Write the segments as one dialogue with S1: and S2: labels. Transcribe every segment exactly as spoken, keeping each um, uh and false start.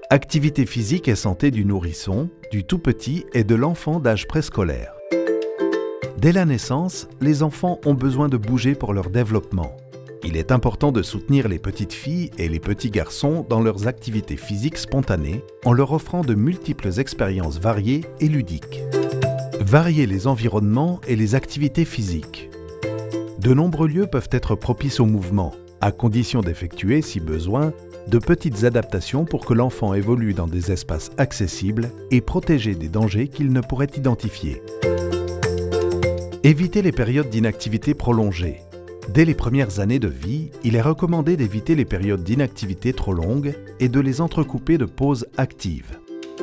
S1: Activité physique et santé du nourrisson, du tout-petit et de l'enfant d'âge préscolaire. Dès la naissance, les enfants ont besoin de bouger pour leur développement. Il est important de soutenir les petites filles et les petits garçons dans leurs activités physiques spontanées en leur offrant de multiples expériences variées et ludiques. Varier les environnements et les activités physiques. De nombreux lieux peuvent être propices au mouvement, à condition d'effectuer, si besoin, de petites adaptations pour que l'enfant évolue dans des espaces accessibles et protégés des dangers qu'il ne pourrait identifier. Éviter les périodes d'inactivité prolongée. Dès les premières années de vie, il est recommandé d'éviter les périodes d'inactivité trop longues et de les entrecouper de pauses actives.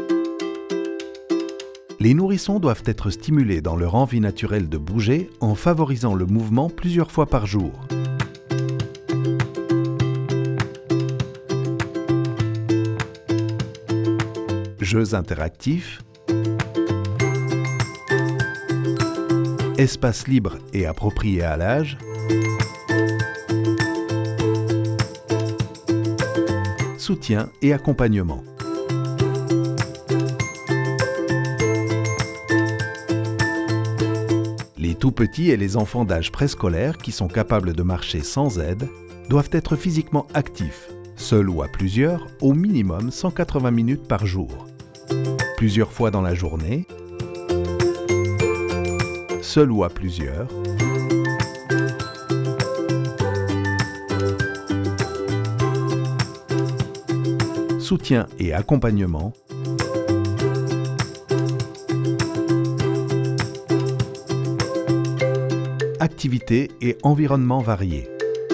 S1: Les nourrissons doivent être stimulés dans leur envie naturelle de bouger en favorisant le mouvement plusieurs fois par jour. Jeux interactifs, espace libre et approprié à l'âge, soutien et accompagnement. Les tout-petits et les enfants d'âge préscolaire qui sont capables de marcher sans aide doivent être physiquement actifs, seuls ou à plusieurs, au minimum cent quatre-vingts minutes par jour. Plusieurs fois dans la journée, seul ou à plusieurs, soutien et accompagnement, activités et environnements variés.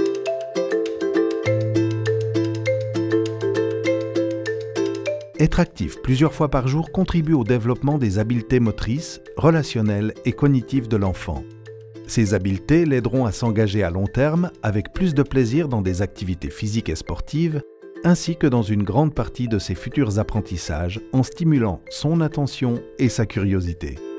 S1: Être actif plusieurs fois par jour contribue au développement des habiletés motrices, relationnelles et cognitives de l'enfant. Ces habiletés l'aideront à s'engager à long terme avec plus de plaisir dans des activités physiques et sportives, ainsi que dans une grande partie de ses futurs apprentissages en stimulant son attention et sa curiosité.